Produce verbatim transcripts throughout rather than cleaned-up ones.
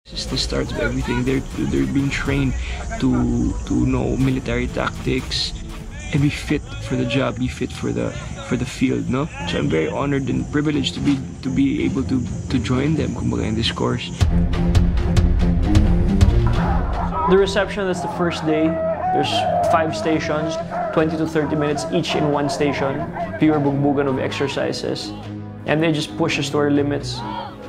This starts with everything. They're they're being trained to to know military tactics and be fit for the job, be fit for the for the field, no? So I'm very honored and privileged to be to be able to to join them, kumbaga, in this course. The reception, that's the first day. There's five stations, twenty to thirty minutes each in one station. Pure bugbugan of exercises. And they just push us to our limits.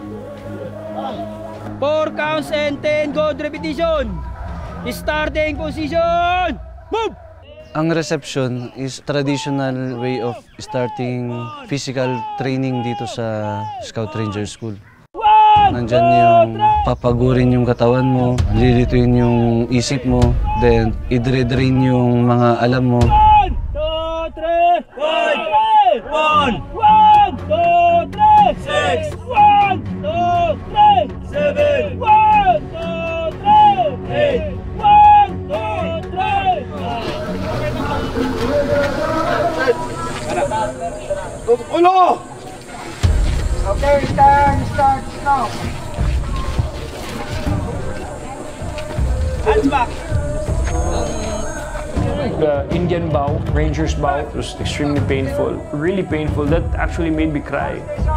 Four counts and ten good repetition. Starting position. Move! Ang reception is traditional way of starting physical training dito sa Scout Ranger School. Nandyan yung papagurin yung katawan mo, lilituin yung isip mo, then i-drain yung mga alam mo. One, two, three, one, one, one, two, three, six, one, two, three, seven, one, two, three, eight, one, two, three. Ulo! Okay, start, start, now. Hands back. The Indian bow, Ranger's bow, was extremely painful. Really painful. That actually made me cry.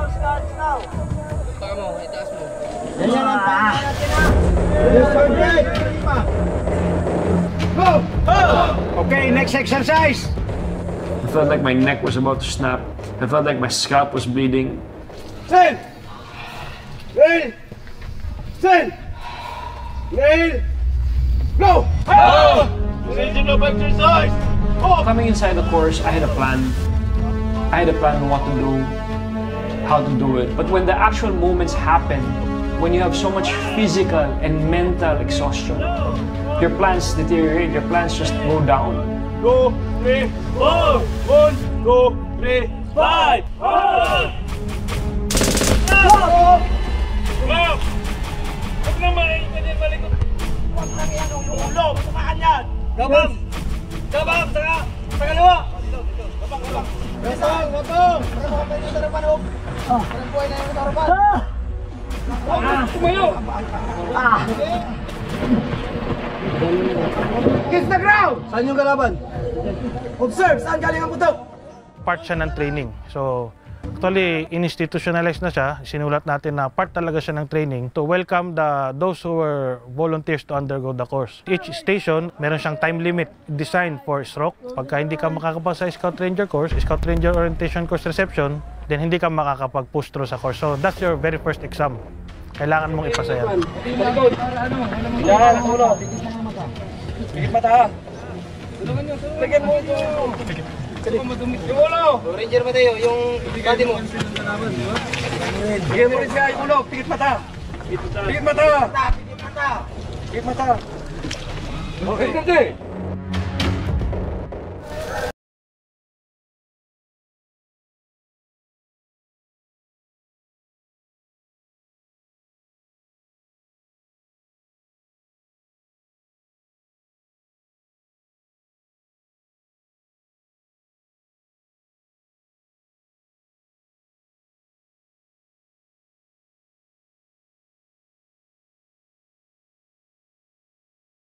Okay, next exercise. I felt like my neck was about to snap. I felt like my scalp was bleeding. Stand! Rail! Stand! Rail! Go! Oh! Position of exercise! Oh! Coming inside the course, I had a plan. I had a plan on what to do, how to do it. But when the actual moments happen, when you have so much physical and mental exhaustion, your plans deteriorate, your plans just go down. Two, three, four! One, two, three, five! Oh! Go! Huwag naman, ganyan malikot. Huwag lang yan, yung ulo, masukaan yan. Gabang! Gabang, saka, sa kaliwa. Gabang, gabang. Besang, gabang. Para makapay dito ng panog. Parang buhay na yung harapan. Ah! Tumayo! Ah! Kiss the ground! Saan yung kalaban? Observe, saan galing ang putok? Part siya ng training. So, actually, institutionalized na siya. Sinulat natin na part talaga siya ng training to welcome the those who were volunteers to undergo the course. Each station, meron siyang time limit designed for stroke. Pagka hindi ka makakapasa sa Scout Ranger course, Scout Ranger Orientation Course Reception, then hindi ka makakapag-push through sa course. So, that's your very first exam. Kailangan mong ipasa yan. Yan, ang ulo. Bigit mata ha. Lagyan mo ito. Yung ulo! Ranger Mateo, yung body mo. Bigyan mo rin siya yung ulo. Pigit mata. Pigit mata. Pigit mata. Pigit mata. Okay.